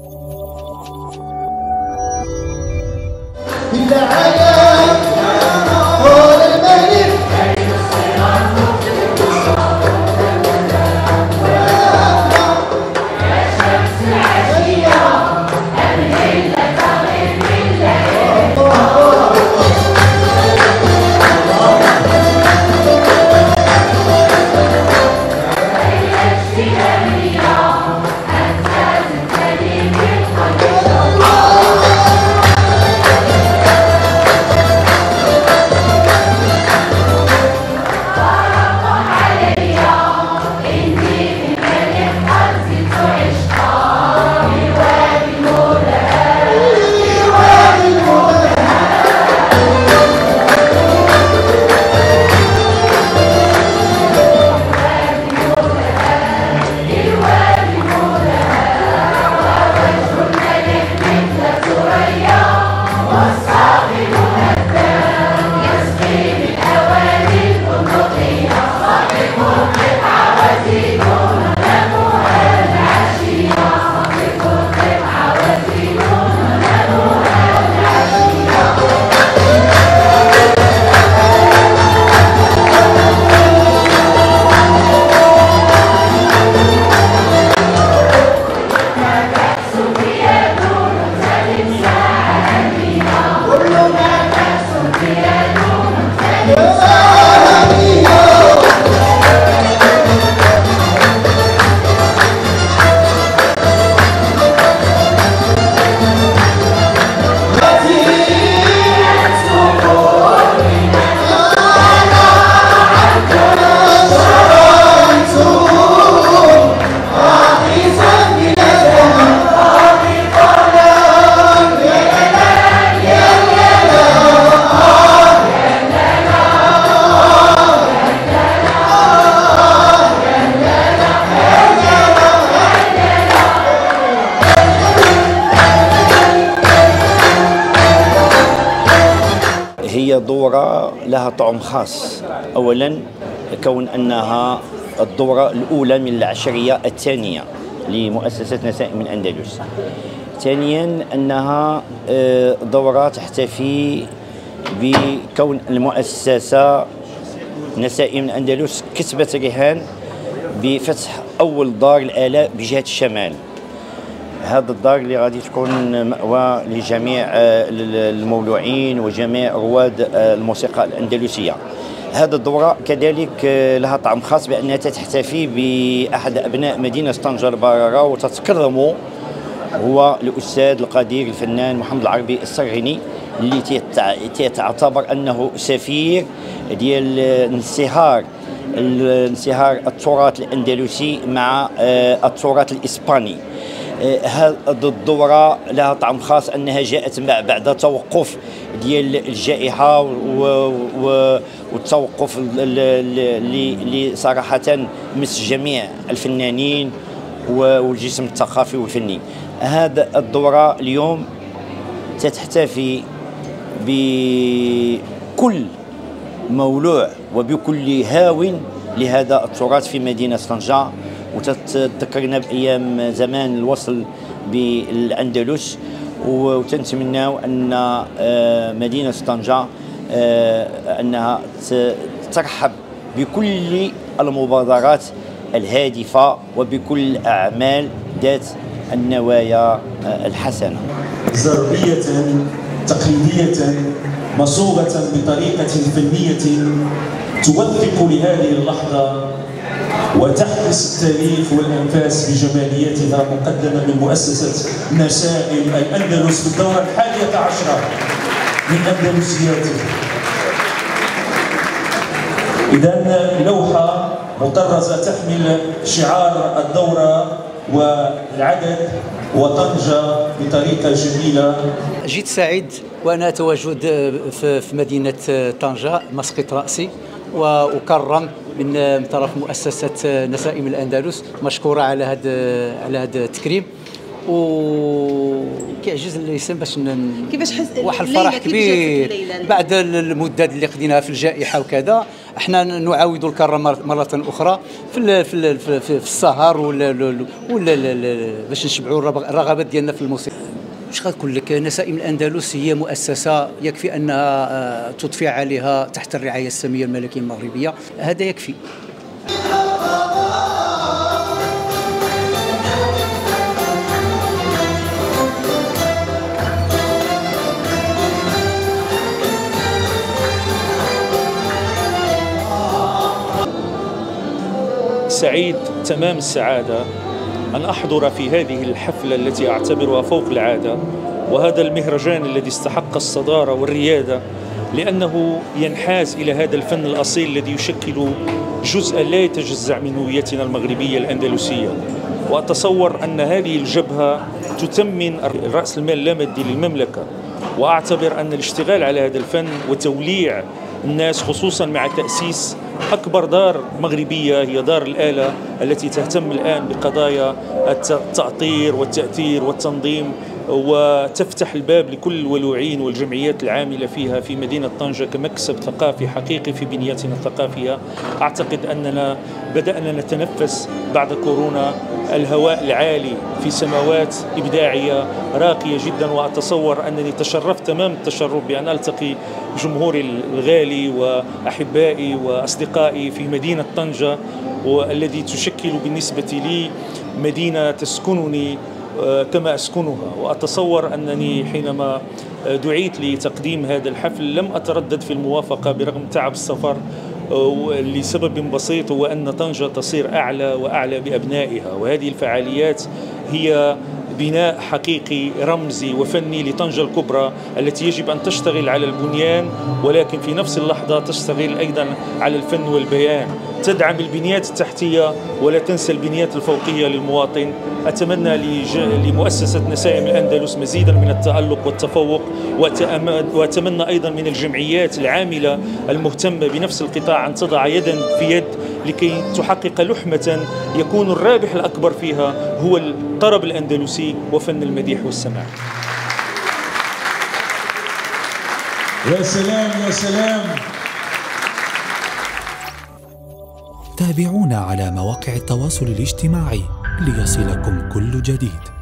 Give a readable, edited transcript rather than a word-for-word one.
هي دورة لها طعم خاص. أولا كون أنها الدورة الأولى من العشرية الثانية لمؤسسة نسائم الأندلس. ثانيا أنها دورة تحتفي بكون المؤسسة نسائم الأندلس كسبت رهان بفتح أول دار الآلة بجهة الشمال. هذا الدار اللي غادي تكون مأوى لجميع المولوعين وجميع رواد الموسيقى الأندلسية. هذه الدورة كذلك لها طعم خاص بأنها تحتفي بأحد أبناء مدينة طنجة البررة وتتكرم هو الأستاذ القدير الفنان محمد العربي الصرغني اللي تعتبر أنه سفير ديال انصهار التراث الأندلسي مع التراث الإسباني. هذه الدورة لها طعم خاص أنها جاءت بعد توقف ديال الجائحة والتوقف اللي صراحة مس جميع الفنانين والجسم الثقافي والفني. هذه الدورة اليوم تحتفي بكل مولوع وبكل هاو لهذا التراث في مدينة طنجة، وتذكرنا بأيام زمان الوصل بالأندلس، وتنتمناو أن مدينة طنجة أنها ترحب بكل المبادرات الهادفة وبكل الأعمال ذات النوايا الحسنة. زربية تقليدية مصوغة بطريقة فنية توثق لهذه اللحظة وتحبس التاريخ والأنفاس بجماليتها، مقدمة من مؤسسة نسائم الأندلس في الدورة 11 من أندلسياته. إذن لوحة مطرزة تحمل شعار الدورة والعدد وطنجة بطريقة جميلة. جيت سعيد وأنا أتواجد في مدينة طنجة مسقط رأسي، وأكرم من طرف مؤسسة نسائم الأندلس، مشكورة على هذا التكريم. وكيعجز اللسان باش كيفاش حس واحد الفرح كبير بعد المدة اللي قضيناها في الجائحة وكذا. احنا نعاود الكرة مرة أخرى في السهر ولا باش نشبعوا الرغبات ديالنا في الموسيقى. واش غنقول لك، نسائم الأندلس هي مؤسسة يكفي أنها تضفي عليها تحت الرعاية السامية الملكية المغربية، هذا يكفي. سعيد تمام السعادة أن أحضر في هذه الحفلة التي أعتبرها فوق العادة، وهذا المهرجان الذي استحق الصدارة والريادة، لأنه ينحاز إلى هذا الفن الأصيل الذي يشكل جزءا لا يتجزأ من هويتنا المغربية الأندلسية. وأتصور أن هذه الجبهة تتمن رأس المال اللامادي للمملكة، وأعتبر أن الاشتغال على هذا الفن وتوليع الناس، خصوصا مع تأسيس أكبر دار مغربية هي دار الآلة التي تهتم الآن بقضايا التأطير والتأثير والتنظيم، وتفتح الباب لكل الولوعين والجمعيات العاملة فيها في مدينة طنجة كمكسب ثقافي حقيقي في بنيتنا الثقافية. أعتقد أننا بدأنا نتنفس بعد كورونا الهواء العالي في سماوات إبداعية راقية جدا، وأتصور أنني تشرفت تمام التشرف بأن ألتقي جمهوري الغالي وأحبائي وأصدقائي في مدينة طنجة، والذي تشكل بالنسبة لي مدينة تسكنني كما أسكنها. وأتصور أنني حينما دعيت لتقديم هذا الحفل لم أتردد في الموافقة برغم تعب السفر، لسبب بسيط، هو أن طنجة تصير أعلى وأعلى بأبنائها، وهذه الفعاليات هي بناء حقيقي رمزي وفني لطنجة الكبرى التي يجب أن تشتغل على البنيان، ولكن في نفس اللحظة تشتغل أيضا على الفن والبيان، تدعم البنيات التحتية ولا تنسى البنيات الفوقية للمواطن. أتمنى لمؤسسة نسائم الأندلس مزيدا من التألق والتفوق، وأتمنى أيضا من الجمعيات العاملة المهتمة بنفس القطاع أن تضع يدا في يد لكي تحقق لحمة يكون الرابح الأكبر فيها هو الطرب الأندلسي وفن المديح والسماع. يا سلام يا سلام. تابعونا على مواقع التواصل الاجتماعي ليصلكم كل جديد.